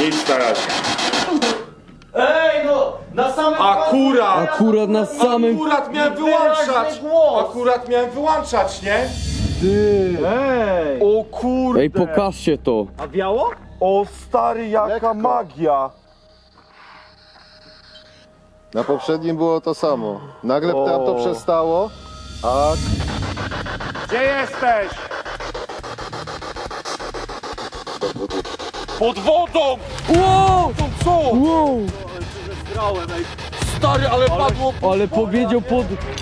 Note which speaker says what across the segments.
Speaker 1: Nic na razie.
Speaker 2: Ej, no! Na samym
Speaker 1: Akurat
Speaker 3: na samym...
Speaker 1: Akurat miałem wyłączać! Akurat miałem wyłączać, nie?
Speaker 3: Ty!
Speaker 2: Ej!
Speaker 1: O kurde!
Speaker 3: Ej, pokażcie to!
Speaker 2: A wiało?
Speaker 1: O stary, jaka magia!
Speaker 4: Na poprzednim było to samo. Nagle tam to przestało, a...
Speaker 1: Gdzie jesteś? Pod wodą!
Speaker 3: Wow!
Speaker 1: To co?
Speaker 3: Wow!
Speaker 2: Zgrałem, ej.
Speaker 1: Stary, ale padło...
Speaker 3: Ale powiedział pod...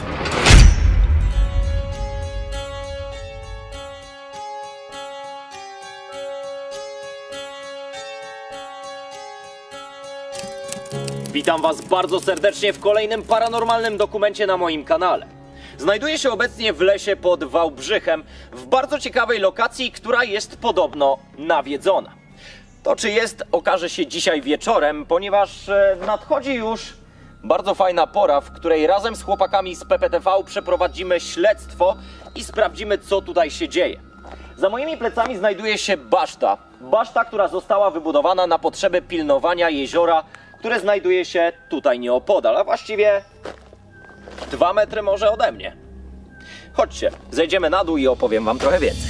Speaker 2: Witam was bardzo serdecznie w kolejnym paranormalnym dokumencie na moim kanale. Znajduję się obecnie w lesie pod Wałbrzychem, w bardzo ciekawej lokacji, która jest podobno nawiedzona. To czy jest, okaże się dzisiaj wieczorem, ponieważ nadchodzi już bardzo fajna pora, w której razem z chłopakami z PPTV przeprowadzimy śledztwo i sprawdzimy, co tutaj się dzieje. Za moimi plecami znajduje się baszta. Baszta, która została wybudowana na potrzeby pilnowania jeziora, które znajduje się tutaj nieopodal, a właściwie 2 metry może ode mnie. Chodźcie, zejdziemy na dół i opowiem wam trochę więcej.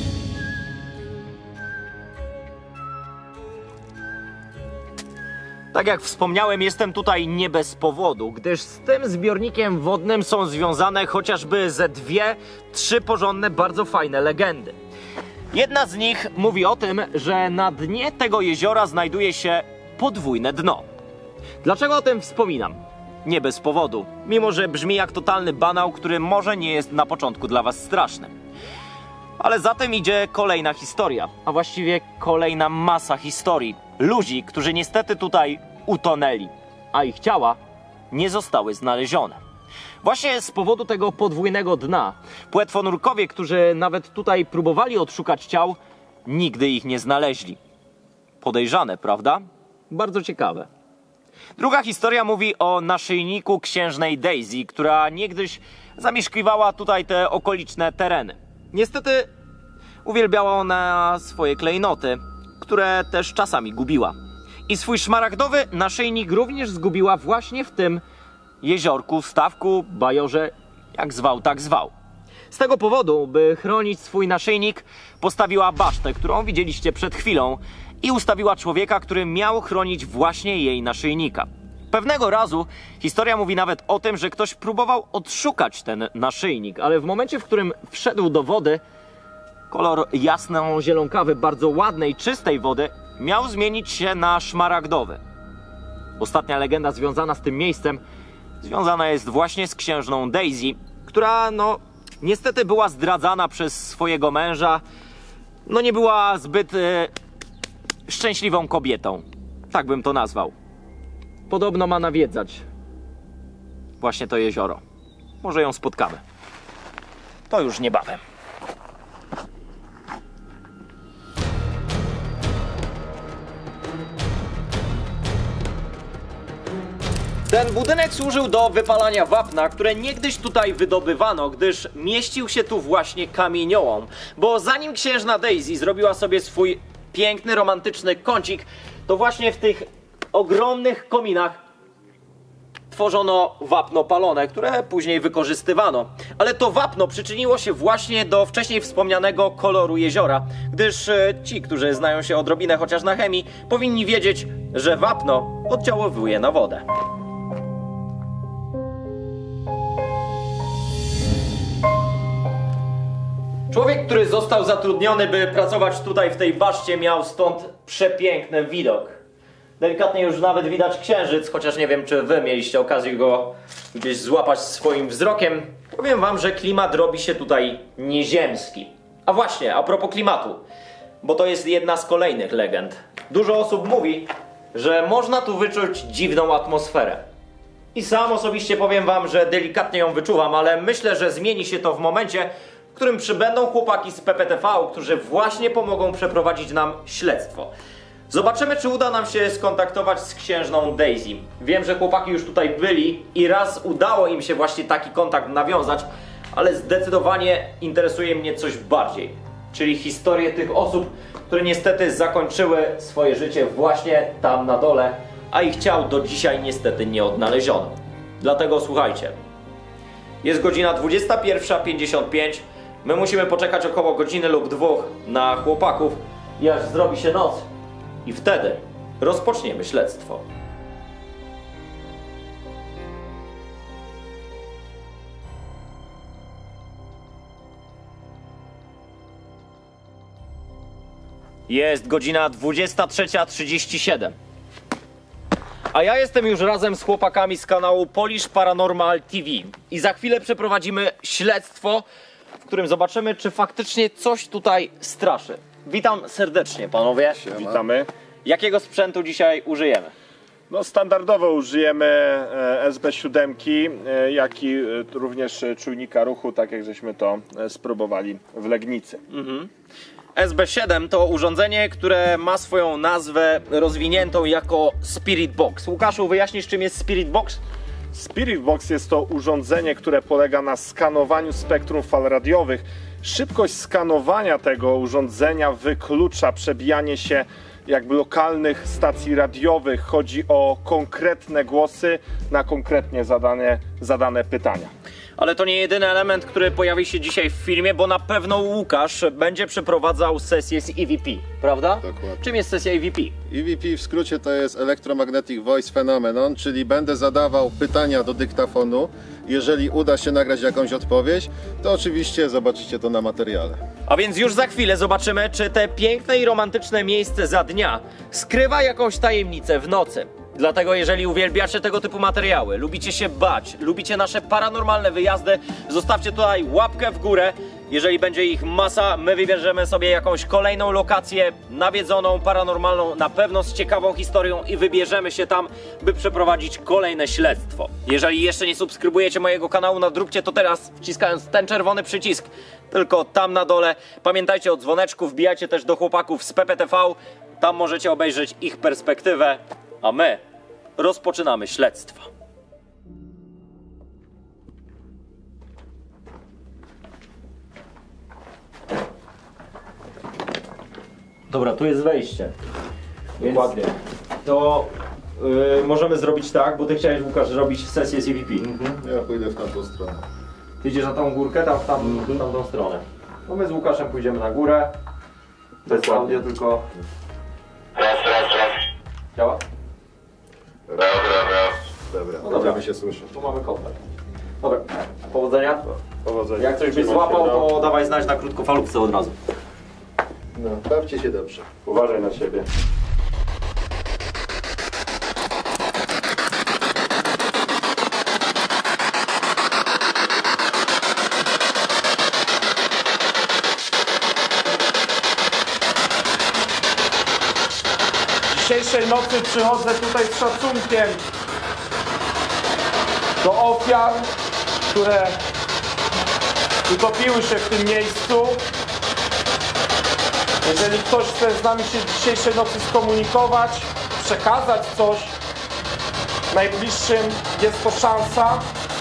Speaker 2: Tak jak wspomniałem, jestem tutaj nie bez powodu, gdyż z tym zbiornikiem wodnym są związane chociażby ze 2-3 porządne, bardzo fajne legendy. Jedna z nich mówi o tym, że na dnie tego jeziora znajduje się podwójne dno. Dlaczego o tym wspominam? Nie bez powodu, mimo że brzmi jak totalny banał, który może nie jest na początku dla was straszny. Ale za tym idzie kolejna historia, a właściwie kolejna masa historii. Ludzi, którzy niestety tutaj utonęli, a ich ciała nie zostały znalezione. Właśnie z powodu tego podwójnego dna płetwonurkowie, którzy nawet tutaj próbowali odszukać ciał, nigdy ich nie znaleźli. Podejrzane, prawda? Bardzo ciekawe. Druga historia mówi o naszyjniku księżnej Daisy, która niegdyś zamieszkiwała tutaj te okoliczne tereny. Niestety uwielbiała ona swoje klejnoty, które też czasami gubiła. I swój szmaragdowy naszyjnik również zgubiła właśnie w tym jeziorku, stawku, bajorze, jak zwał, tak zwał. Z tego powodu, by chronić swój naszyjnik, postawiła basztę, którą widzieliście przed chwilą, i ustawiła człowieka, który miał chronić właśnie jej naszyjnika. Pewnego razu historia mówi nawet o tym, że ktoś próbował odszukać ten naszyjnik, ale w momencie, w którym wszedł do wody, kolor jasno-zielonkawy, bardzo ładnej, czystej wody miał zmienić się na szmaragdowy. Ostatnia legenda związana z tym miejscem związana jest właśnie z księżną Daisy, która niestety była zdradzana przez swojego męża. Nie była zbyt szczęśliwą kobietą. Tak bym to nazwał. Podobno ma nawiedzać właśnie to jezioro. Może ją spotkamy. To już niebawem. Ten budynek służył do wypalania wapna, które niegdyś tutaj wydobywano, gdyż mieścił się tu właśnie kamieniołom. Bo zanim księżna Daisy zrobiła sobie swój piękny, romantyczny kącik, to właśnie w tych ogromnych kominach tworzono wapno palone, które później wykorzystywano. Ale to wapno przyczyniło się właśnie do wcześniej wspomnianego koloru jeziora, gdyż ci, którzy znają się odrobinę chociaż na chemii, powinni wiedzieć, że wapno oddziaływuje na wodę. Człowiek, który został zatrudniony, by pracować tutaj w tej baszcie, miał stąd przepiękny widok. Delikatnie już nawet widać księżyc, chociaż nie wiem, czy wy mieliście okazję go gdzieś złapać swoim wzrokiem. Powiem wam, że klimat robi się tutaj nieziemski. A właśnie, a propos klimatu, bo to jest jedna z kolejnych legend. Dużo osób mówi, że można tu wyczuć dziwną atmosferę. I sam osobiście powiem wam, że delikatnie ją wyczuwam, ale myślę, że zmieni się to w momencie, w którym przybędą chłopaki z PPTV, którzy właśnie pomogą przeprowadzić nam śledztwo. Zobaczymy, czy uda nam się skontaktować z księżną Daisy. Wiem, że chłopaki już tutaj byli i raz udało im się właśnie taki kontakt nawiązać, ale zdecydowanie interesuje mnie coś bardziej. czyli historię tych osób, które niestety zakończyły swoje życie właśnie tam na dole, a ich ciał do dzisiaj niestety nie odnaleziono. Dlatego słuchajcie, jest godzina 21:55, my musimy poczekać około godziny lub dwóch na chłopaków i aż zrobi się noc i wtedy rozpoczniemy śledztwo. Jest godzina 23:37. A ja jestem już razem z chłopakami z kanału Polish Paranormal TV. I za chwilę przeprowadzimy śledztwo, w którym zobaczymy, czy faktycznie coś tutaj straszy. Witam serdecznie, panowie.
Speaker 5: Witamy.
Speaker 2: Jakiego sprzętu dzisiaj użyjemy?
Speaker 5: No, standardowo użyjemy SB7, jak i również czujnika ruchu, tak jak żeśmy to spróbowali w Legnicy.
Speaker 2: SB7 to urządzenie, które ma swoją nazwę rozwiniętą jako Spirit Box. Łukaszu, wyjaśnisz, czym jest Spirit Box?
Speaker 5: Spirit Box jest to urządzenie, które polega na skanowaniu spektrum fal radiowych. Szybkość skanowania tego urządzenia wyklucza przebijanie się jakby lokalnych stacji radiowych. Chodzi o konkretne głosy na konkretnie zadane pytania.
Speaker 2: Ale to nie jedyny element, który pojawi się dzisiaj w filmie, bo na pewno Łukasz będzie przeprowadzał sesję z EVP, prawda?
Speaker 4: Dokładnie.
Speaker 2: Czym jest sesja EVP?
Speaker 4: EVP w skrócie to jest Electromagnetic Voice Phenomenon, czyli będę zadawał pytania do dyktafonu. Jeżeli uda się nagrać jakąś odpowiedź, to oczywiście zobaczycie to na materiale.
Speaker 2: A więc już za chwilę zobaczymy, czy te piękne i romantyczne miejsce za dnia skrywa jakąś tajemnicę w nocy. Dlatego jeżeli uwielbiacie tego typu materiały, lubicie się bać, lubicie nasze paranormalne wyjazdy, zostawcie tutaj łapkę w górę. Jeżeli będzie ich masa, my wybierzemy sobie jakąś kolejną lokację nawiedzoną, paranormalną, na pewno z ciekawą historią i wybierzemy się tam, by przeprowadzić kolejne śledztwo. Jeżeli jeszcze nie subskrybujecie mojego kanału, nadróbcie to teraz, wciskając ten czerwony przycisk, tylko tam na dole. Pamiętajcie o dzwoneczku, wbijajcie też do chłopaków z PPTV, tam możecie obejrzeć ich perspektywę, a my rozpoczynamy śledztwo. Dobra, tu jest wejście.
Speaker 5: Dokładnie.
Speaker 2: To możemy zrobić tak, bo ty chciałeś, Łukasz, zrobić sesję z EVP.
Speaker 4: Ja pójdę w tamtą stronę.
Speaker 2: Ty idziesz na tą górkę, tam w tamtą stronę. No my z Łukaszem pójdziemy na górę. To jest audio tylko...
Speaker 6: Raz.
Speaker 2: Działa?
Speaker 4: Dobra,
Speaker 2: No dobra.
Speaker 4: będziemy się słyszeć.
Speaker 2: Tu mamy kontakt. Dobra, powodzenia.
Speaker 5: Powodzenia.
Speaker 2: Jak coś byś
Speaker 5: Trzymaj
Speaker 2: złapał,
Speaker 5: się, no.
Speaker 2: to dawaj znać na krótkofalówce od razu.
Speaker 4: No, bawcie się dobrze.
Speaker 5: Uważaj na siebie.
Speaker 1: Dzisiejszej nocy przychodzę tutaj z szacunkiem do ofiar, które utopiły się w tym miejscu. Jeżeli ktoś chce z nami się dzisiejszej nocy skomunikować, przekazać coś najbliższym, jest to szansa.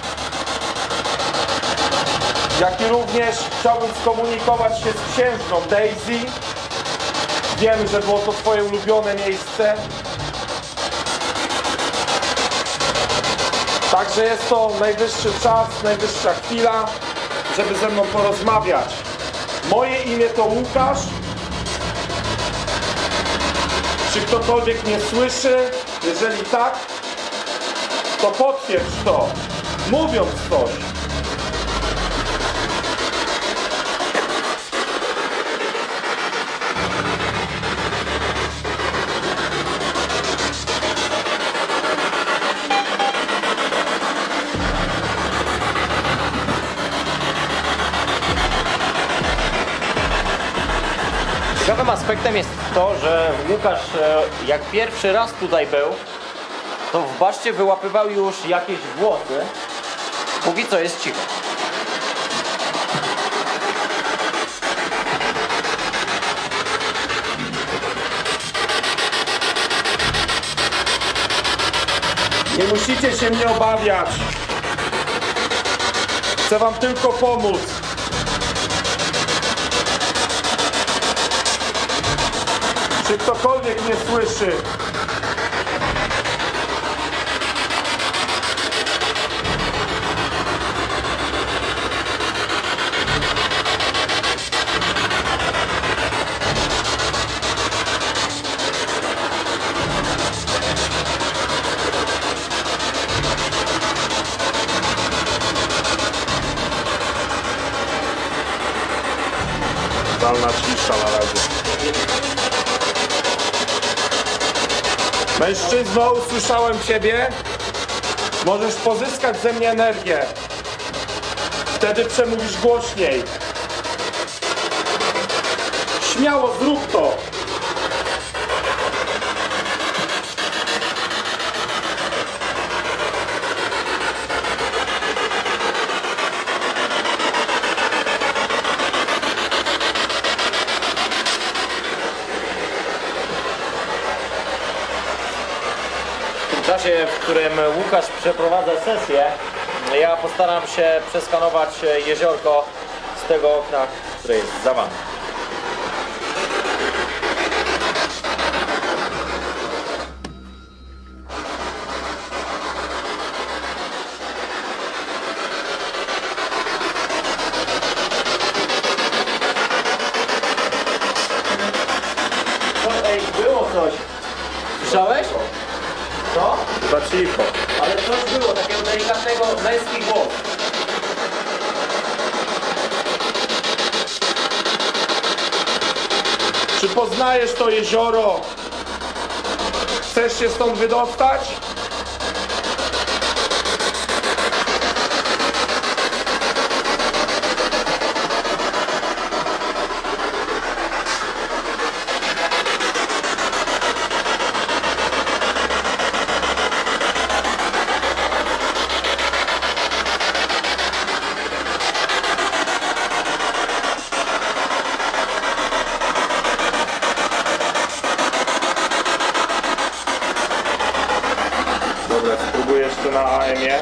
Speaker 1: Jak i również chciałbym skomunikować się z księżną Daisy. Wiem, że było to twoje ulubione miejsce. Także jest to najwyższy czas, najwyższa chwila, żeby ze mną porozmawiać. Moje imię to Łukasz. Czy ktokolwiek mnie słyszy? Jeżeli tak, to potwierdź to, mówiąc coś.
Speaker 2: Ciekawym aspektem jest to, że Łukasz jak pierwszy raz tutaj był, to w baszcie wyłapywał już jakieś włosy. Póki co jest cicho.
Speaker 1: Nie musicie się mnie obawiać. Chcę wam tylko pomóc. Czy ktokolwiek mnie słyszy?
Speaker 5: Totalna cisza na razie.
Speaker 1: Mężczyzno, usłyszałem ciebie. Możesz pozyskać ze mnie energię. Wtedy przemówisz głośniej. Śmiało zrób to.
Speaker 2: W czasie, w którym Łukasz przeprowadza sesję, ja postaram się przeskanować jeziorko z tego okna, które jest za wami. Ej, było coś. Słyszałeś? Co?
Speaker 5: Za cicho.
Speaker 2: Ale coś było, takiego delikatnego, męski głos.
Speaker 1: Czy poznajesz to jezioro? Chcesz się stąd wydostać?
Speaker 5: Dobra, spróbuję jeszcze na AM-ie.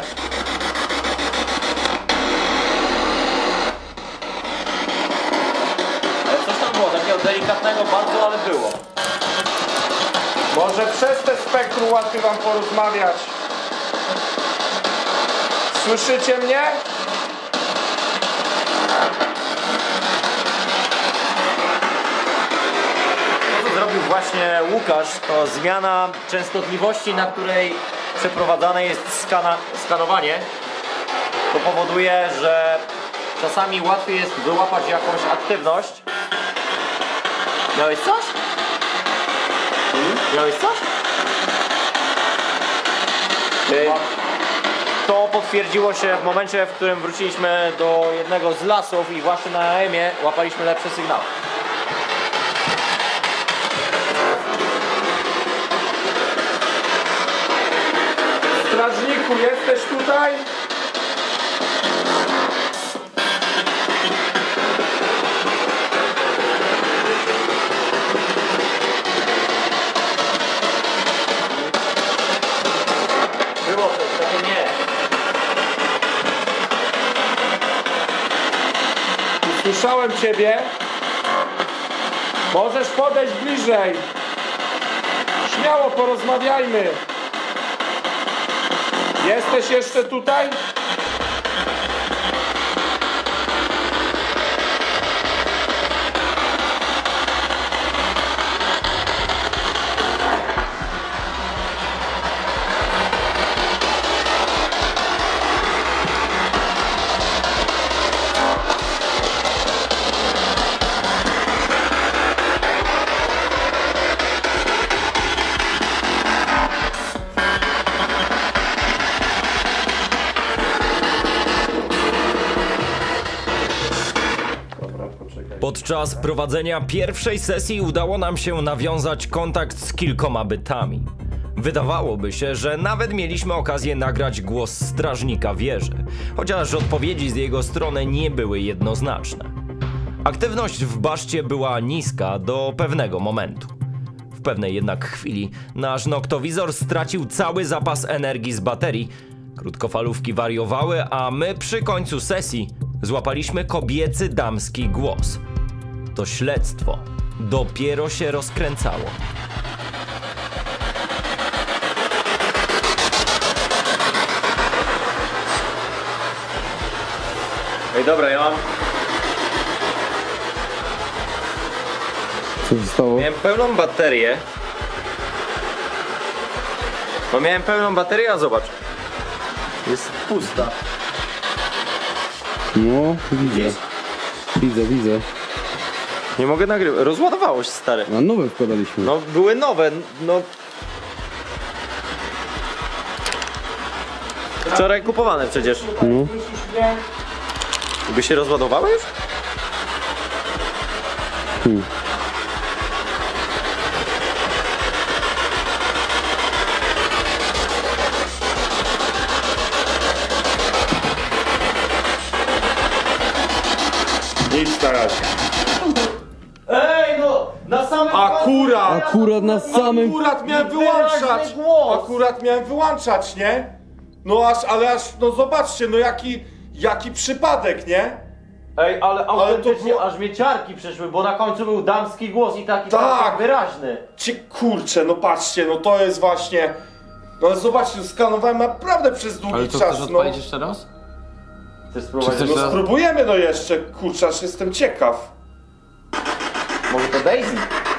Speaker 2: Ale coś tam było, takiego delikatnego bardzo, ale było.
Speaker 1: Może przez te spektrum łatwiej wam porozmawiać. Słyszycie mnie?
Speaker 2: To, co zrobił właśnie Łukasz, to zmiana częstotliwości, na której przeprowadzane jest skanowanie. To powoduje, że czasami łatwiej jest wyłapać jakąś aktywność. Miałeś coś? Miałeś coś? To potwierdziło się w momencie, w którym wróciliśmy do jednego z lasów i właśnie na AM-ie łapaliśmy lepszy sygnał.
Speaker 1: Strażniku, jesteś tutaj?
Speaker 2: Było coś, takie nie.
Speaker 1: Usłyszałem ciebie. Możesz podejść bliżej. Śmiało porozmawiajmy. Jesteś jeszcze tutaj?
Speaker 6: Podczas prowadzenia pierwszej sesji udało nam się nawiązać kontakt z kilkoma bytami. Wydawałoby się, że nawet mieliśmy okazję nagrać głos strażnika wieży, chociaż odpowiedzi z jego strony nie były jednoznaczne. Aktywność w baszcie była niska do pewnego momentu. W pewnej jednak chwili nasz noktowizor stracił cały zapas energii z baterii, krótkofalówki wariowały, a my przy końcu sesji złapaliśmy kobiecy damski głos. To śledztwo dopiero się rozkręcało.
Speaker 2: Ej, dobra, ja mam...
Speaker 3: Co się stało?
Speaker 2: Miałem pełną baterię. No miałem pełną baterię, a zobacz. Jest pusta.
Speaker 3: No, widzę. Widzę.
Speaker 2: Nie mogę nagrywać. Rozładowało się, stary.
Speaker 3: A nowe wkładaliśmy.
Speaker 2: No, były nowe, no... Wczoraj kupowane przecież.
Speaker 3: No.
Speaker 2: By się rozładowały już?
Speaker 5: Nic na razie.
Speaker 2: Ej, no! Na samym
Speaker 3: Akurat na samym...
Speaker 5: Akurat miałem wyłączać!
Speaker 2: Wyraźny głos.
Speaker 5: Akurat miałem wyłączać, nie? No no zobaczcie, no jaki przypadek, nie?
Speaker 2: Ej, ale autentycznie
Speaker 5: to było-
Speaker 2: aż mnie ciarki przeszły, bo na końcu był damski głos i taki
Speaker 5: Tak.
Speaker 2: wyraźny.
Speaker 5: Kurczę, no patrzcie, no to jest właśnie... No ale zobaczcie, skanowałem naprawdę przez długi czas, no.
Speaker 3: jeszcze raz?
Speaker 2: Chcesz spróbować?
Speaker 3: Czy chcesz-
Speaker 5: No spróbujemy no jeszcze, kurczę, aż jestem ciekaw.
Speaker 2: Może to Daisy?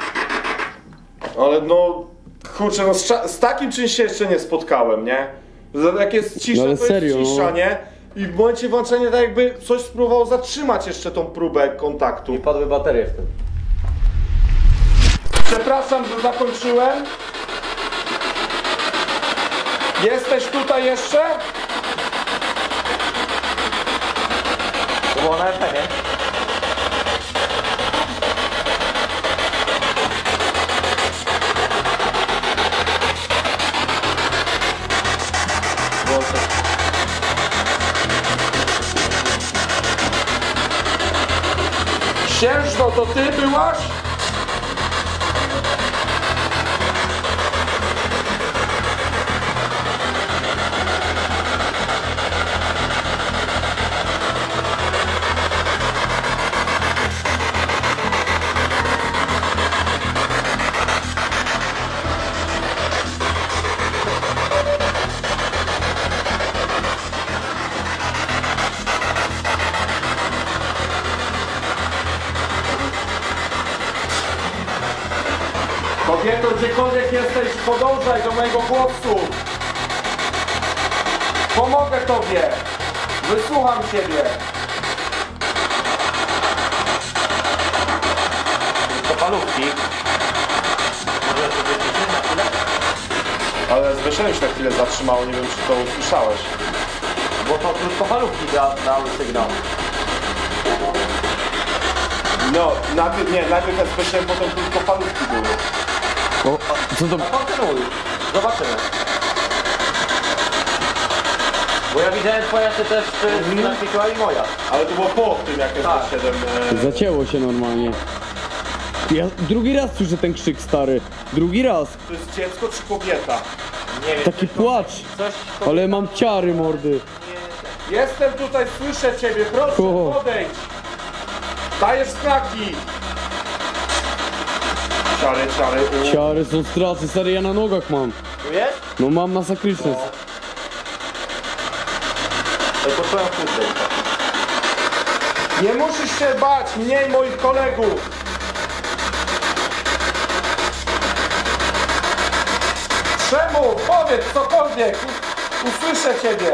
Speaker 5: Ale no, kurczę, no z takim czymś się jeszcze nie spotkałem, nie? Jak jest cisza,
Speaker 3: No ale
Speaker 5: to
Speaker 3: serio,
Speaker 5: jest cisza,
Speaker 3: no.
Speaker 5: nie? I w momencie włączenia tak jakby coś spróbowało zatrzymać jeszcze tą próbę kontaktu.
Speaker 2: I padły baterie w tym.
Speaker 5: Przepraszam, że zakończyłem. Jesteś tutaj jeszcze?
Speaker 2: To było na FM-ie.
Speaker 5: Księżno, to ty byłaś? Kobieto, gdziekolwiek jesteś, podążaj do mojego głosu. Pomogę tobie. Wysłucham ciebie.
Speaker 2: To palówki. Może to będzie na chwilę?
Speaker 5: Ale zwyższenie się na chwilę zatrzymało, nie wiem czy to usłyszałeś.
Speaker 2: Bo to krótkofalówki dały sygnał.
Speaker 5: No, najpierw SB7, potem krótkofalówki były.
Speaker 3: O, a co to...
Speaker 2: Kontynuuj. Zobaczymy. Bo ja widziałem twoja, ty też naświeciła i moja.
Speaker 5: Ale to było po tym, jak
Speaker 2: Tak.
Speaker 5: SB7...
Speaker 3: Zacięło się normalnie. Ja drugi raz słyszę ten krzyk, stary. Drugi raz.
Speaker 5: To jest dziecko czy kobieta?
Speaker 2: Nie wiem.
Speaker 3: Taki płacz.
Speaker 2: Coś...
Speaker 3: Ale mam ciary, mordy.
Speaker 5: Jestem tutaj, słyszę ciebie, proszę
Speaker 3: O.
Speaker 5: podejdź. Dajesz znaki. Czary.
Speaker 3: Ciary są straszne, stary, ja na nogach mam.
Speaker 2: Tu jest?
Speaker 3: No mam masakryczne.
Speaker 2: To poczułem kurde.
Speaker 5: Nie musisz się bać, mniej moich kolegów. Czemu? Powiedz cokolwiek. Usłyszę ciebie.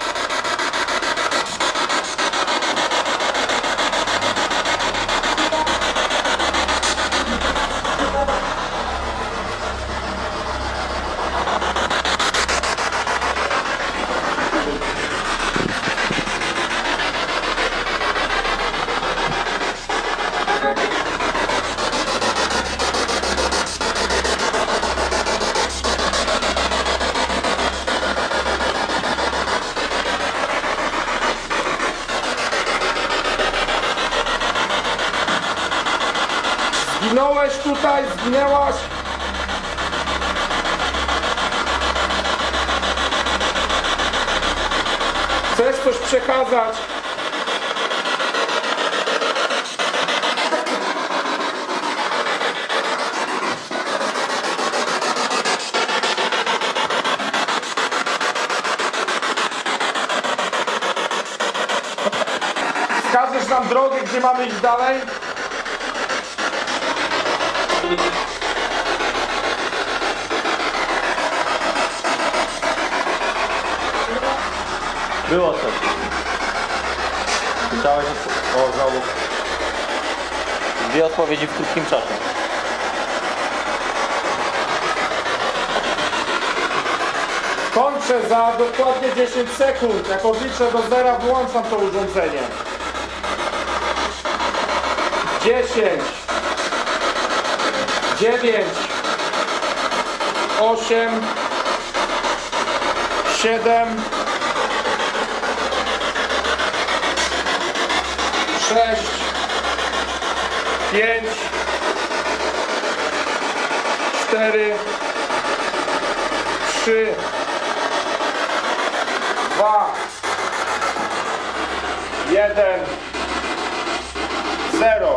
Speaker 5: Zginąłeś tutaj, zginęłaś. Chcesz coś przekazać?
Speaker 1: gdzie mamy iść dalej?
Speaker 2: Było coś. Słyszałeś? O, znowu. Dwie odpowiedzi w krótkim czasie.
Speaker 1: Kończę za dokładnie 10 sekund. Jak odliczę do zera, wyłączam to urządzenie. 10, 9, 8, 7, 6, 5, 4, 3, 2, 1, 0.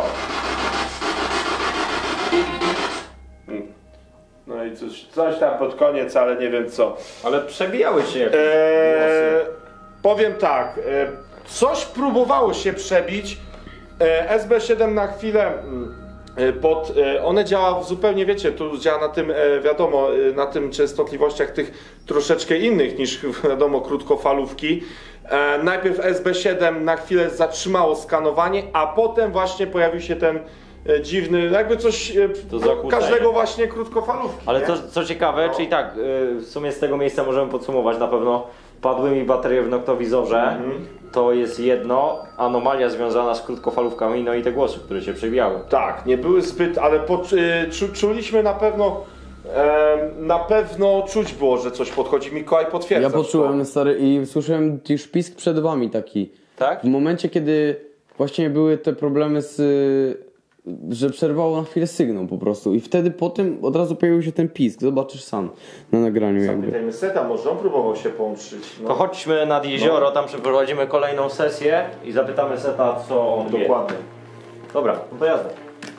Speaker 1: No i coś tam pod koniec, ale nie wiem co.
Speaker 2: Ale przebijały się jakieś
Speaker 1: Powiem tak, coś próbowało się przebić. SB7 na chwilę one działa zupełnie, wiecie, tu działa na tym, wiadomo, na tym częstotliwościach tych troszeczkę innych niż, wiadomo, krótkofalówki. Najpierw SB7 na chwilę zatrzymało skanowanie, a potem właśnie pojawił się ten dziwny, jakby coś każdego właśnie krótkofalówki.
Speaker 2: Ale
Speaker 1: nie?
Speaker 2: co ciekawe, czyli tak, w sumie z tego miejsca możemy podsumować, na pewno padły mi baterie w noktowizorze, to jest jedno, anomalia związana z krótkofalówkami, no i te głosy, które się przebijały.
Speaker 1: Tak, nie były zbyt, ale czuliśmy na pewno czuć było, że coś podchodzi. Mikołaj potwierdza.
Speaker 3: Ja poczułem, stary, i słyszałem już pisk przed wami taki.
Speaker 2: Tak?
Speaker 3: W momencie, kiedy właśnie były te problemy że przerwało na chwilę sygnał po prostu i wtedy potem od razu pojawił się ten pisk, zobaczysz sam na nagraniu jakby.
Speaker 1: Zapytajmy Seta, może on próbował się połączyć. No.
Speaker 2: To chodźmy nad jezioro, tam przeprowadzimy kolejną sesję i zapytamy Seta, co on wie.
Speaker 1: Dokładnie.
Speaker 2: Dobra, no to jazda.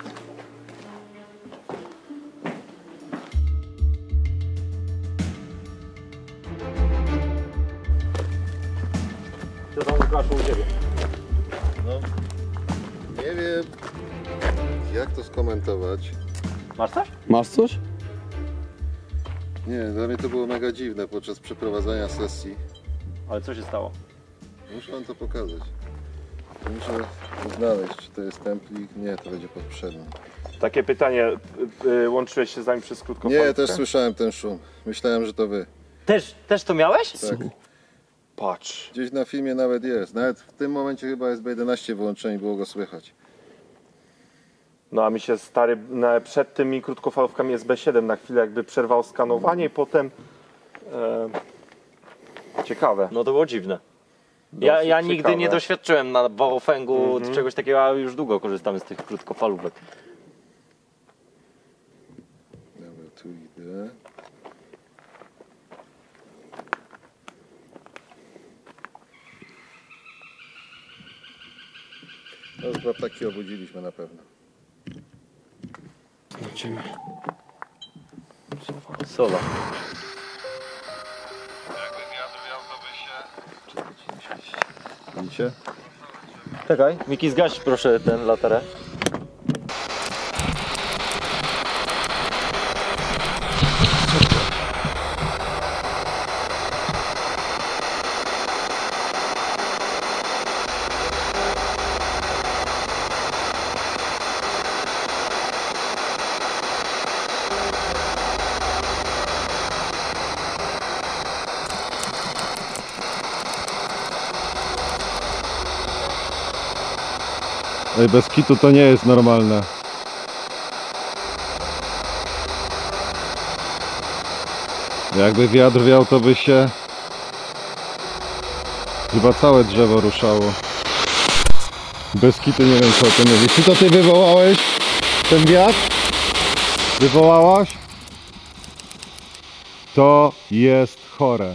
Speaker 2: Co tam, Łukaszu, u Ciebie?
Speaker 4: No, nie wiem, jak to skomentować.
Speaker 2: Masz coś?
Speaker 3: Masz coś?
Speaker 4: Nie, dla mnie to było mega dziwne podczas przeprowadzania sesji.
Speaker 2: Ale co się stało?
Speaker 4: Muszę wam to pokazać. Muszę znaleźć, czy to jest templik. Nie, to będzie pod przednim.
Speaker 1: Takie pytanie, łączyłeś się z nami przez krótkofalówkę?
Speaker 4: Nie, też słyszałem ten szum. Myślałem, że to wy.
Speaker 2: Też to miałeś?
Speaker 4: Tak.
Speaker 1: Patrz.
Speaker 4: Gdzieś na filmie nawet jest. Nawet w tym momencie chyba SB11 wyłączenie, było go słychać.
Speaker 1: No a mi się, stary, przed tymi krótkofalówkami SB7 na chwilę jakby przerwało skanowanie i potem... ciekawe.
Speaker 2: No to było dziwne. Ja
Speaker 1: Dosyć
Speaker 2: nigdy
Speaker 1: ciekawe.
Speaker 2: nie doświadczyłem na Baofengu czegoś takiego, a już długo korzystamy z tych krótkofalówek.
Speaker 4: Dobra, tu idę. No chyba ptaki obudziliśmy na pewno.
Speaker 3: Zobaczymy.
Speaker 2: Sola.
Speaker 4: Widzicie?
Speaker 2: Czekaj, Miki, zgaś proszę ten latarę.
Speaker 4: Ej, bez kitu to nie jest normalne. Jakby wiatr wiał, to by się chyba całe drzewo ruszało. Bez kitu nie wiem, co o tym mówisz. Czy to ty wywołałeś ten wiatr? Wywołałaś? To jest chore.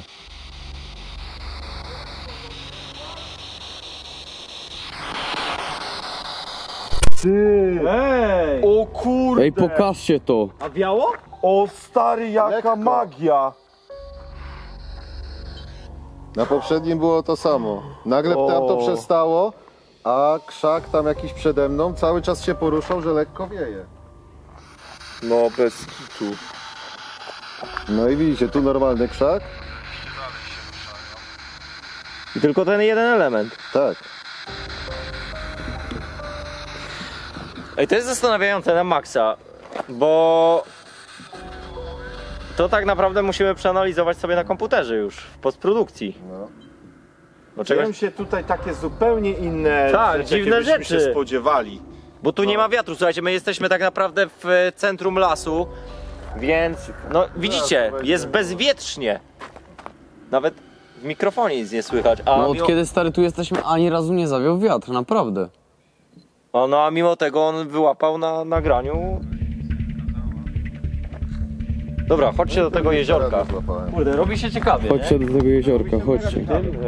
Speaker 1: Ej! O kurde!
Speaker 3: Ej, pokażcie to.
Speaker 2: A wiało?
Speaker 1: O stary, jaka
Speaker 4: Lekko.
Speaker 1: magia!
Speaker 4: Na poprzednim było to samo. Nagle
Speaker 1: O.
Speaker 4: tam to przestało a krzak tam jakiś przede mną cały czas się poruszał, że lekko wieje.
Speaker 1: No bez kitu.
Speaker 4: No i widzicie, tu normalny krzak.
Speaker 2: I tylko ten jeden element.
Speaker 4: Tak.
Speaker 2: Ej, to jest zastanawiające na maksa, bo to tak naprawdę musimy przeanalizować sobie na komputerze już, w postprodukcji.
Speaker 4: No.
Speaker 2: Bo
Speaker 1: Dzieją się tutaj takie zupełnie inne
Speaker 2: Tak,
Speaker 1: rzeczy,
Speaker 2: dziwne
Speaker 1: jakie byśmy
Speaker 2: rzeczy.
Speaker 1: się spodziewali.
Speaker 2: Bo tu nie ma wiatru, słuchajcie, my jesteśmy tak naprawdę w centrum lasu, więc no widzicie, jest bezwietrznie. Nawet w mikrofonie nic nie słychać. A
Speaker 3: No od kiedy stary tu jesteśmy, ani razu nie zawiał wiatr, naprawdę.
Speaker 2: a mimo tego on wyłapał na nagraniu. Dobra, chodźcie do tego jeziorka.
Speaker 4: Złapałem.
Speaker 2: Kurde, robi się ciekawie,
Speaker 3: Chodźcie do tego jeziorka, chodźcie.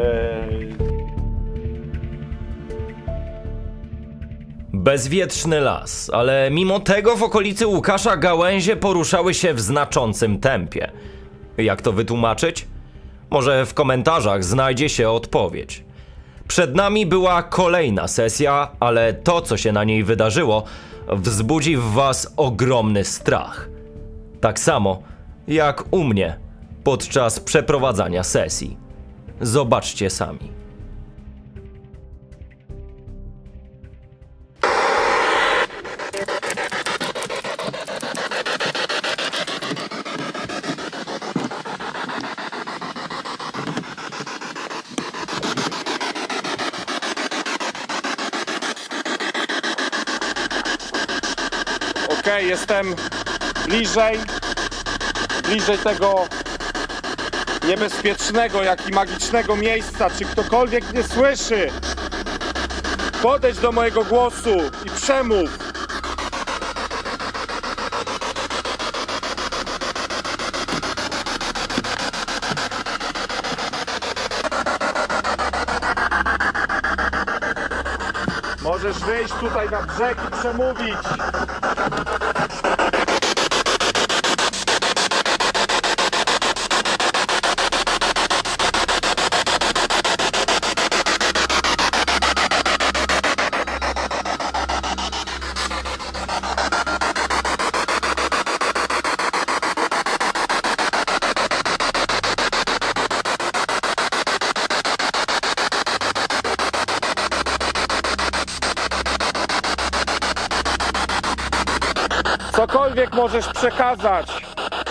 Speaker 6: Bezwietrzny las, ale mimo tego w okolicy Łukasza gałęzie poruszały się w znaczącym tempie. Jak to wytłumaczyć? Może w komentarzach znajdzie się odpowiedź. Przed nami była kolejna sesja, ale to, co się na niej wydarzyło, wzbudzi w was ogromny strach. Tak samo jak u mnie podczas przeprowadzania sesji. Zobaczcie sami.
Speaker 1: Okej, jestem bliżej tego niebezpiecznego, jak i magicznego miejsca. Czy ktokolwiek mnie słyszy? Podejdź do mojego głosu i przemów. Możesz wyjść tutaj na brzeg i przemówić. Cokolwiek możesz przekazać.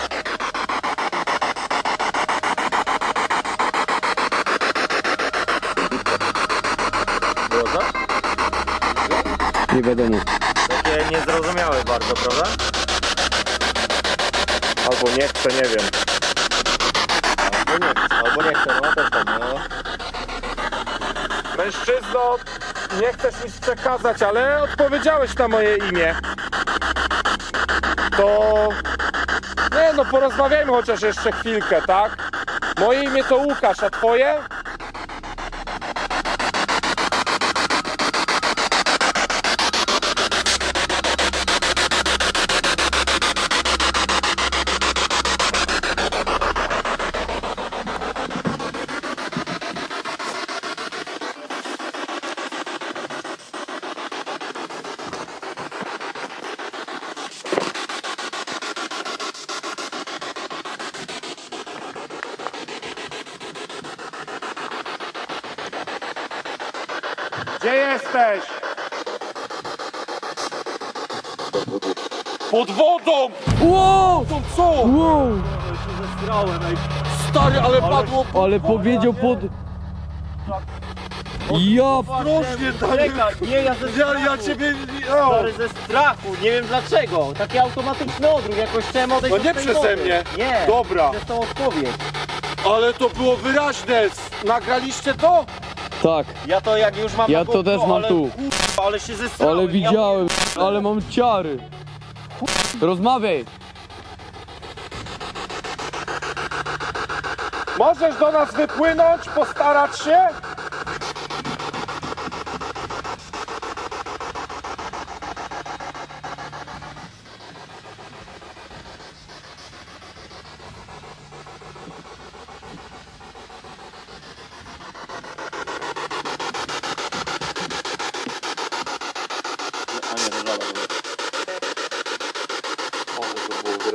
Speaker 2: Było coś?
Speaker 3: Nie wiadomo.
Speaker 2: Takie niezrozumiałe bardzo, prawda?
Speaker 1: Albo nie chcę, nie wiem.
Speaker 2: Albo nie chcę, no też tak, no.
Speaker 1: Mężczyzno, nie chcesz nic przekazać, ale odpowiedziałeś na moje imię. To... Nie no, porozmawiajmy chociaż jeszcze chwilkę, tak? Moje imię to Łukasz, a twoje? Gdzie jesteś? Pod wodą!
Speaker 3: Wow!
Speaker 1: To co?
Speaker 3: Wow!
Speaker 1: Stary, ale padło...
Speaker 3: Ale powiedział pod... Ja...
Speaker 1: Ostrożnie, tak.
Speaker 2: Nie, ja
Speaker 1: ciebie...
Speaker 2: Stary, ze strachu, nie wiem dlaczego. Taki automatyczny odruch, jakoś chciałem odejść
Speaker 1: No
Speaker 2: od
Speaker 1: nie
Speaker 2: tej
Speaker 1: przeze
Speaker 2: wody.
Speaker 1: mnie.
Speaker 2: Nie,
Speaker 1: Dobra.
Speaker 2: przez tą odpowiedź.
Speaker 1: Ale to było wyraźne. Nagraliście to?
Speaker 3: Tak,
Speaker 2: Ja to jak już mam
Speaker 3: ja
Speaker 2: na
Speaker 3: to
Speaker 2: GoPro,
Speaker 3: też mam
Speaker 2: ale,
Speaker 3: tu.
Speaker 2: kurwa, ale się zestrałem.
Speaker 3: Ale widziałem, ale mam ciary. Rozmawiaj.
Speaker 1: Możesz do nas wypłynąć, postarać się?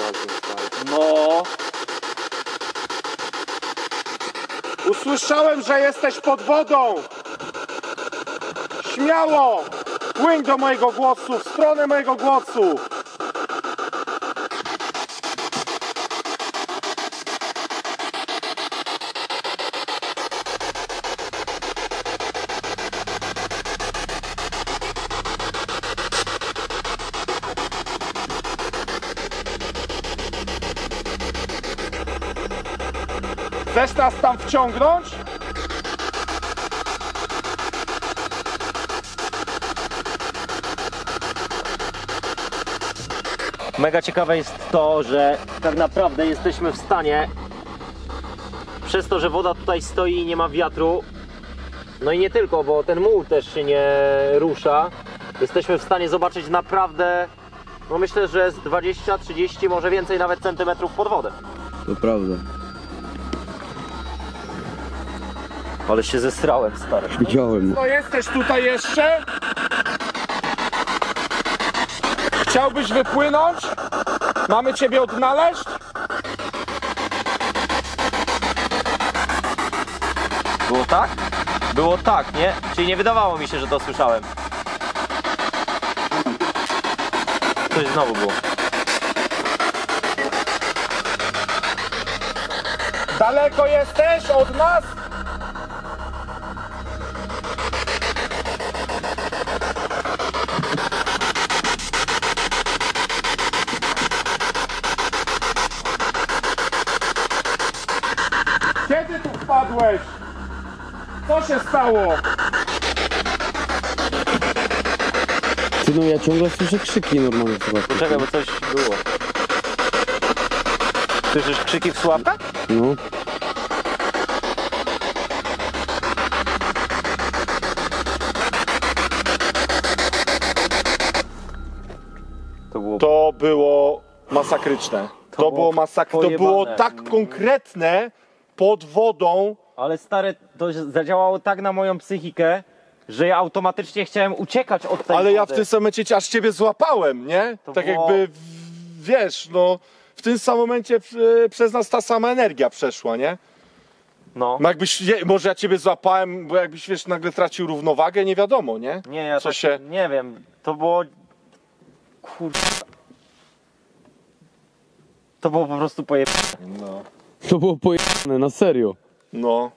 Speaker 2: poważnie, stary.
Speaker 5: No. Usłyszałem, że jesteś pod wodą. Śmiało! Płyń do mojego głosu, w stronę mojego głosu. Chcesz nas tam wciągnąć?
Speaker 2: Mega ciekawe jest to, że tak naprawdę jesteśmy w stanie, przez to, że woda tutaj stoi i nie ma wiatru, no i nie tylko, bo ten muł też się nie rusza, jesteśmy w stanie zobaczyć naprawdę, no myślę, że z 20, 30, może więcej nawet centymetrów pod wodę.
Speaker 3: To prawda.
Speaker 2: Ale się zestrałem, stary.
Speaker 3: Widziałem.
Speaker 5: No jesteś tutaj jeszcze? Chciałbyś wypłynąć? Mamy ciebie odnaleźć?
Speaker 2: Było tak? Było tak, nie? Czyli nie wydawało mi się, że to słyszałem. Coś znowu było.
Speaker 5: Daleko jesteś od nas? Kiedy tu wpadłeś? Co się stało?
Speaker 3: Ty, no ja ciągle słyszę krzyki normalnie.
Speaker 2: Poczekaj, bo coś było. Słyszysz krzyki w słuchawkach?
Speaker 3: No.
Speaker 5: To było masakryczne. To było
Speaker 2: pojebane.
Speaker 5: To było tak konkretne pod wodą.
Speaker 2: Ale stary, to zadziałało tak na moją psychikę, że ja automatycznie chciałem uciekać od tej
Speaker 5: Ale
Speaker 2: wody.
Speaker 5: ja w tym samym momencie aż ciebie złapałem, nie?
Speaker 2: To
Speaker 5: tak
Speaker 2: było-
Speaker 5: jakby, wiesz, no w tym samym momencie przez nas ta sama energia przeszła, nie?
Speaker 2: No.
Speaker 5: No jakbyś, może ja ciebie złapałem, bo jakbyś, wiesz, nagle tracił równowagę, nie wiadomo, nie?
Speaker 2: Nie, ja
Speaker 5: Co
Speaker 2: tak,
Speaker 5: się-
Speaker 2: nie wiem, to było... Kurwa. To było po prostu pojebane.
Speaker 5: No.
Speaker 3: To było pojebane, na serio.
Speaker 5: No.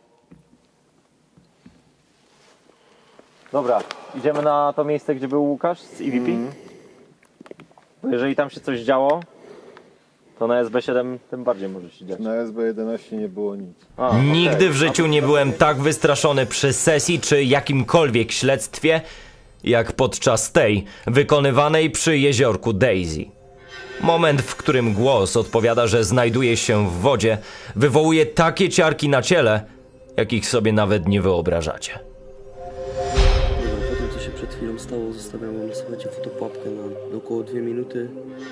Speaker 2: Dobra, idziemy na to miejsce, gdzie był Łukasz z EVP. Bo jeżeli tam się coś działo, to na SB7 tym bardziej może się dziać.
Speaker 4: Na SB11 nie było nic.
Speaker 6: Nigdy w życiu nie byłem tak wystraszony przy sesji czy jakimkolwiek śledztwie, jak podczas tej, wykonywanej przy jeziorku Daisy. Moment, w którym głos odpowiada, że znajduje się w wodzie, wywołuje takie ciarki na ciele, jakich sobie nawet nie wyobrażacie.
Speaker 7: Dobra, po tym co się przed chwilą stało, zostawiam wam, słuchajcie, fotopułapkę na około 2 minuty.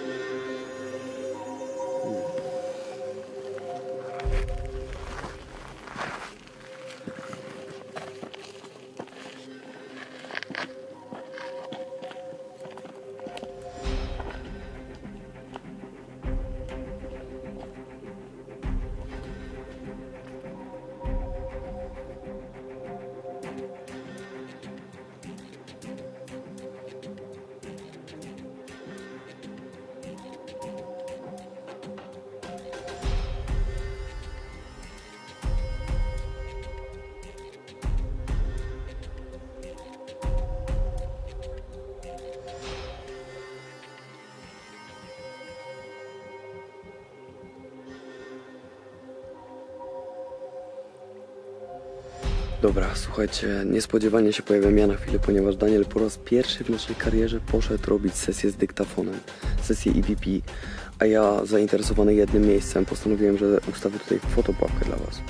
Speaker 7: Dobra, słuchajcie, niespodziewanie się pojawiam ja na chwilę, ponieważ Daniel po raz pierwszy w naszej karierze poszedł robić sesję z dyktafonem, sesję EVP, a ja zainteresowany jednym miejscem postanowiłem, że ustawię tutaj fotopułapkę dla was.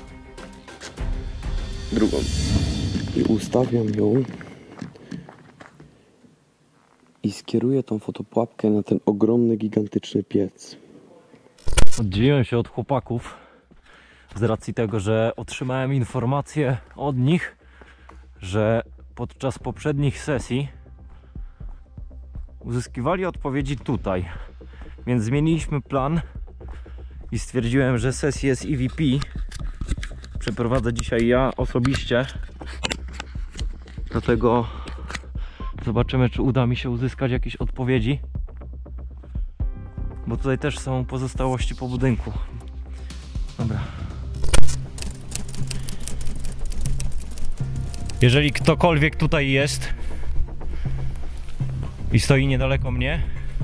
Speaker 7: Drugą. I ustawiam ją i skieruję tą fotopułapkę na ten ogromny, gigantyczny piec.
Speaker 6: Oddzieliłem się od chłopaków z racji tego, że otrzymałem informację od nich, że podczas poprzednich sesji uzyskiwali odpowiedzi tutaj. Więc zmieniliśmy plan i stwierdziłem, że sesję z EVP przeprowadzę dzisiaj ja osobiście. Dlatego zobaczymy, czy uda mi się uzyskać jakieś odpowiedzi. Bo tutaj też są pozostałości po budynku. Dobra. Jeżeli ktokolwiek tutaj jest i stoi niedaleko mnie,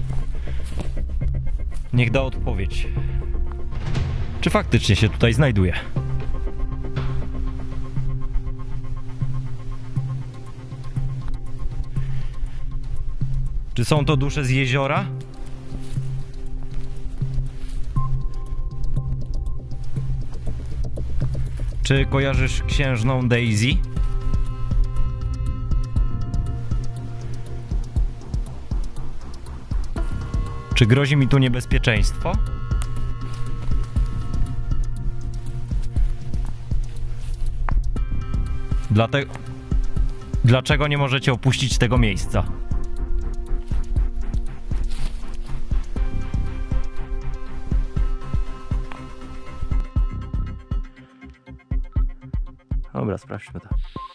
Speaker 6: niech da odpowiedź. Czy faktycznie się tutaj znajduje? Czy są to dusze z jeziora? Czy kojarzysz księżną Daisy? Czy grozi mi tu niebezpieczeństwo? Dlaczego nie możecie opuścić tego miejsca? Dobra, sprawdźmy to.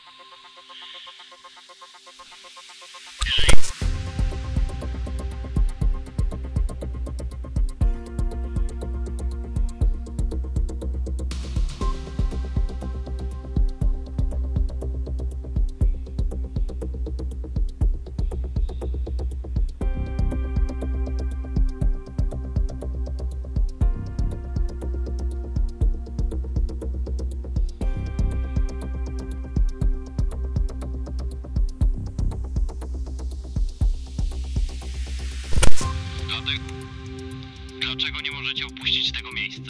Speaker 6: Dlaczego nie możecie opuścić tego miejsca?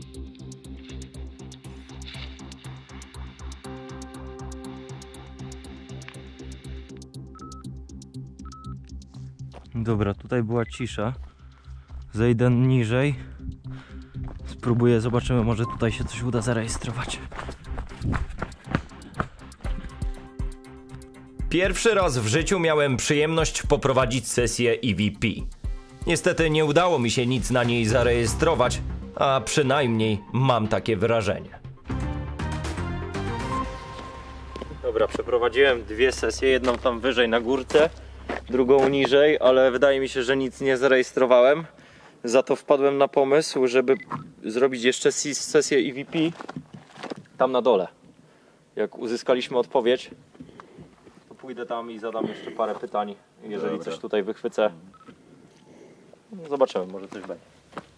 Speaker 6: Dobra, tutaj była cisza. Zejdę niżej. Spróbuję, zobaczymy, może tutaj się coś uda zarejestrować.
Speaker 8: Pierwszy raz w życiu miałem przyjemność poprowadzić sesję EVP. Niestety nie udało mi się nic na niej zarejestrować, a przynajmniej mam takie wrażenie.
Speaker 2: Dobra, przeprowadziłem 2 sesje, jedną tam wyżej na górce, drugą niżej, ale wydaje mi się, że nic nie zarejestrowałem. Za to wpadłem na pomysł, żeby zrobić jeszcze sesję EVP tam na dole. Jak uzyskaliśmy odpowiedź, to pójdę tam i zadam jeszcze parę pytań. Jeżeli coś tutaj wychwycę, zobaczymy, może coś będzie.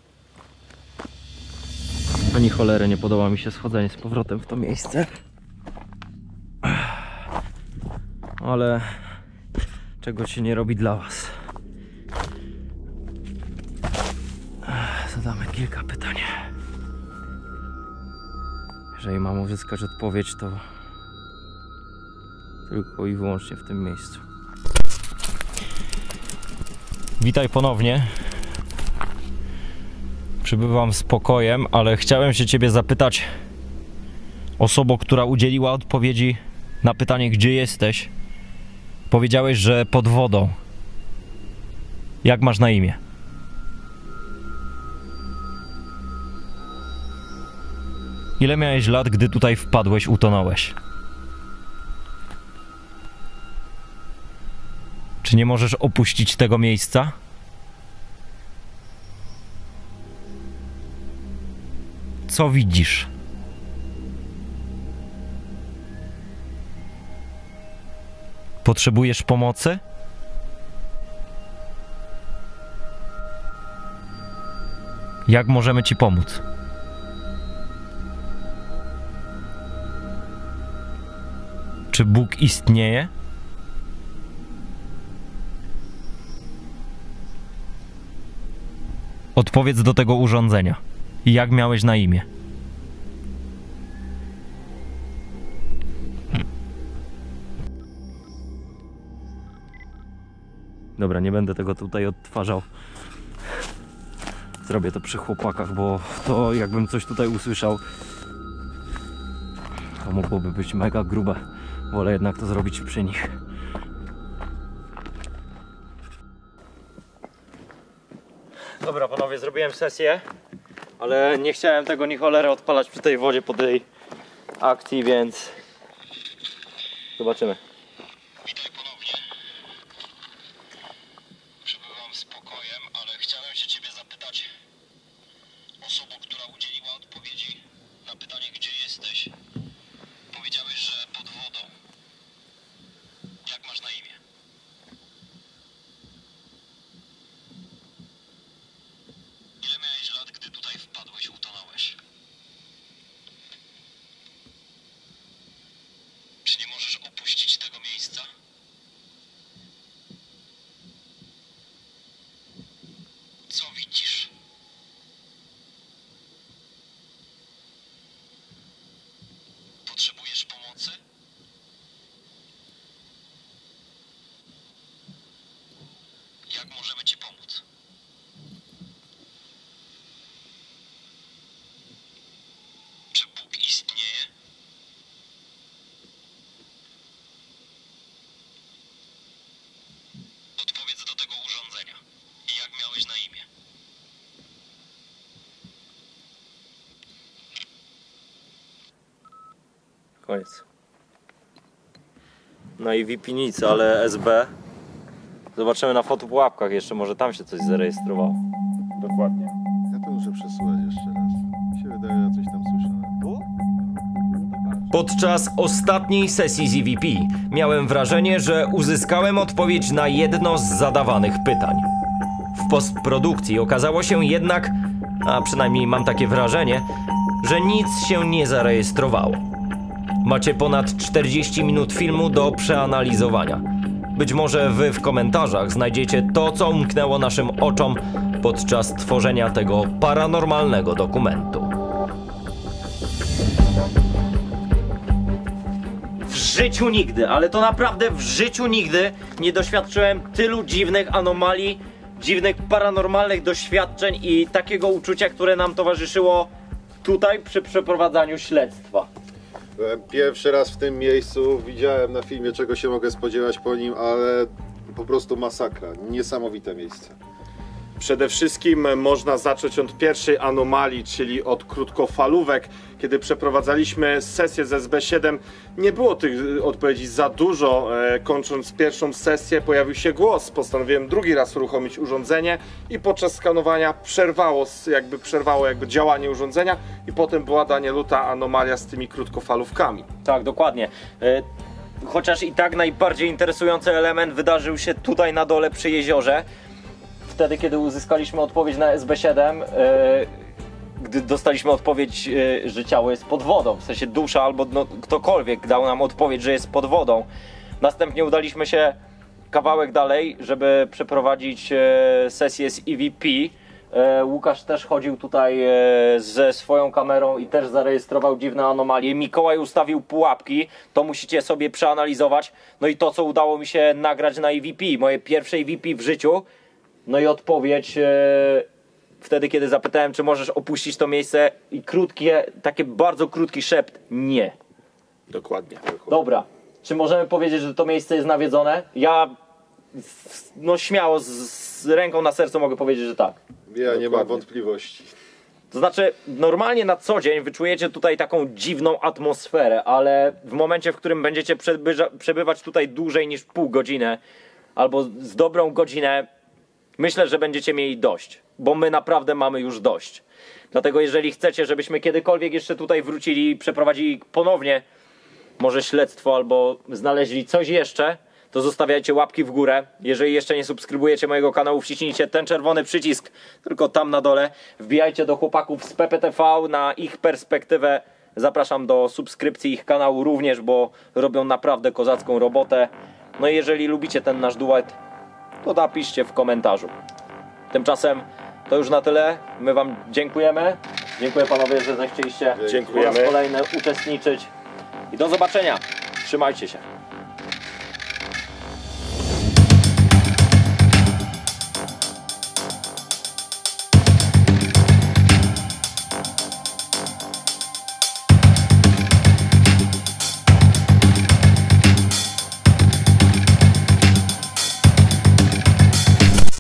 Speaker 6: Ani cholery nie podoba mi się schodzenie z powrotem w to miejsce. Ale czego się nie robi dla was. Zadamy kilka pytań. Jeżeli mam uzyskać odpowiedź, to tylko i wyłącznie w tym miejscu. Witaj ponownie. Przybywam z pokojem, ale chciałem się ciebie zapytać, osobo, która udzieliła odpowiedzi na pytanie, gdzie jesteś. Powiedziałeś, że pod wodą. Jak masz na imię? Ile miałeś lat, gdy tutaj wpadłeś, utonąłeś? Czy nie możesz opuścić tego miejsca? Co widzisz? Potrzebujesz pomocy? Jak możemy ci pomóc? Czy Bóg istnieje? Odpowiedz do tego urządzenia. Jak miałeś na imię? Dobra, nie będę tego tutaj odtwarzał. Zrobię to przy chłopakach, bo to jakbym coś tutaj usłyszał, to mogłoby być mega grube. Wolę jednak to zrobić przy nich.
Speaker 2: Dobra panowie, zrobiłem sesję, ale nie chciałem tego ni cholery odpalać przy tej wodzie po tej akcji, więc zobaczymy.
Speaker 9: Witaj ponownie. Przebywam spokojem, ale chciałem się ciebie zapytać. Osobą, która udzieliła odpowiedzi na pytanie, gdzie jesteś, powiedziałeś, że pod wodą. Jak masz na imię? Ile miałeś lat, gdy tutaj wpadłeś, utonąłeś? Czy nie możesz opuścić tego miejsca? Co widzisz? Potrzebujesz pomocy? Jak możemy ci pomóc? Czy Bóg istnieje? Odpowiedz do tego urządzenia. Jak miałeś na imię?
Speaker 2: Koniec. No i VP nic, ale SB. Zobaczymy na fotopułapkach jeszcze, może tam się coś zarejestrowało.
Speaker 5: Dokładnie.
Speaker 4: Ja to muszę przesłuchać jeszcze raz. Mi się wydaje, że coś tam słyszałem.
Speaker 6: Podczas ostatniej sesji z EVP miałem wrażenie, że uzyskałem odpowiedź na jedno z zadawanych pytań. W postprodukcji okazało się jednak, a przynajmniej mam takie wrażenie, że nic się nie zarejestrowało. Macie ponad 40 minut filmu do przeanalizowania. Być może wy w komentarzach znajdziecie to, co umknęło naszym oczom podczas tworzenia tego paranormalnego dokumentu.
Speaker 2: W życiu nigdy, ale to naprawdę w życiu nigdy nie doświadczyłem tylu dziwnych anomalii, dziwnych paranormalnych doświadczeń i takiego uczucia, które nam towarzyszyło tutaj przy przeprowadzaniu śledztwa.
Speaker 4: Byłem pierwszy raz w tym miejscu, widziałem na filmie, czego się mogę spodziewać po nim, ale po prostu masakra. Niesamowite miejsce.
Speaker 5: Przede wszystkim można zacząć od pierwszej anomalii, czyli od krótkofalówek. Kiedy przeprowadzaliśmy sesję z SB7, nie było tych odpowiedzi za dużo. Kończąc pierwszą sesję, pojawił się głos. Postanowiłem drugi raz uruchomić urządzenie i podczas skanowania przerwało działanie urządzenia i potem była Danieluta anomalia z tymi krótkofalówkami.
Speaker 2: Tak, dokładnie. Chociaż i tak najbardziej interesujący element wydarzył się tutaj na dole przy jeziorze. Wtedy, kiedy uzyskaliśmy odpowiedź na SB7, gdy dostaliśmy odpowiedź, że ciało jest pod wodą, w sensie dusza albo ktokolwiek dał nam odpowiedź, że jest pod wodą. Następnie udaliśmy się kawałek dalej, żeby przeprowadzić sesję z EVP. Łukasz też chodził tutaj ze swoją kamerą i też zarejestrował dziwne anomalie. Mikołaj ustawił pułapki, to musicie sobie przeanalizować. No i to, co udało mi się nagrać na EVP, moje pierwsze EVP w życiu. No i odpowiedź wtedy, kiedy zapytałem, czy możesz opuścić to miejsce, i taki bardzo krótki szept: nie.
Speaker 5: Dokładnie.
Speaker 2: Dobra, czy możemy powiedzieć, że to miejsce jest nawiedzone? Ja no śmiało z ręką na sercu mogę powiedzieć, że tak.
Speaker 4: Ja nie mam wątpliwości.
Speaker 2: To znaczy, normalnie na co dzień wyczujecie tutaj taką dziwną atmosferę, ale w momencie, w którym będziecie przebywać tutaj dłużej niż pół godziny albo z dobrą godzinę, myślę, że będziecie mieli dość, bo my naprawdę mamy już dość. Dlatego jeżeli chcecie, żebyśmy kiedykolwiek jeszcze tutaj wrócili i przeprowadzili ponownie może śledztwo albo znaleźli coś jeszcze, to zostawiajcie łapki w górę. Jeżeli jeszcze nie subskrybujecie mojego kanału, wciśnijcie ten czerwony przycisk, tylko tam na dole. Wbijajcie do chłopaków z PPTV na ich perspektywę. Zapraszam do subskrypcji ich kanału również, bo robią naprawdę kozacką robotę. No i jeżeli lubicie ten nasz duet, to napiszcie w komentarzu. Tymczasem to już na tyle. My wam dziękujemy. Dziękuję panowie, że zechcieliście po raz kolejny uczestniczyć. I do zobaczenia. Trzymajcie się.